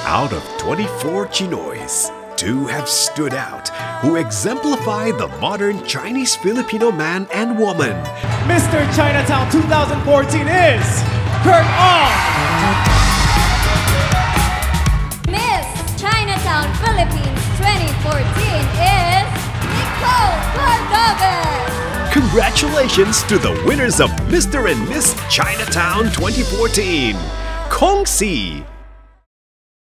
Out of 24 Chinoys, 2 have stood out who exemplify the modern Chinese-Filipino man and woman. Mr. Chinatown 2014 is Kurt Ong. Miss Chinatown Philippines 2014 is Nicole Cordobes. Congratulations to the winners of Mr. and Miss Chinatown 2014, Kong Si,